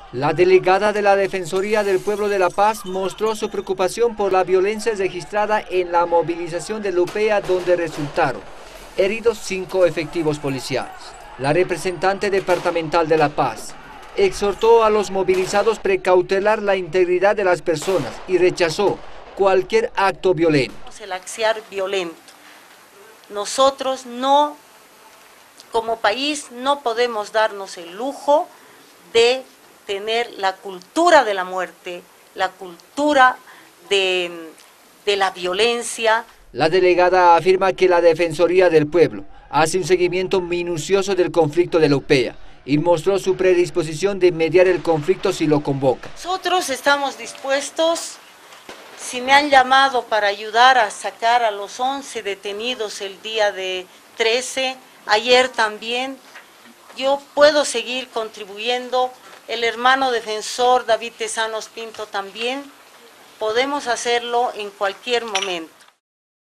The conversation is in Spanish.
La delegada de la Defensoría del Pueblo de La Paz mostró su preocupación por la violencia registrada en la movilización de Lupea, donde resultaron heridos 5 efectivos policiales. La representante departamental de La Paz exhortó a los movilizados precautelar la integridad de las personas y rechazó cualquier acto violento. El accionar violento. Nosotros no, como país, no podemos darnos el lujo de tener la cultura de la muerte, la cultura de la violencia. La delegada afirma que la Defensoría del Pueblo hace un seguimiento minucioso del conflicto de Lupea y mostró su predisposición de mediar el conflicto si lo convoca. Nosotros estamos dispuestos, si me han llamado para ayudar a sacar a los 11 detenidos el día de 13, ayer también, yo puedo seguir contribuyendo. El hermano defensor David Tezanos Pinto también, podemos hacerlo en cualquier momento.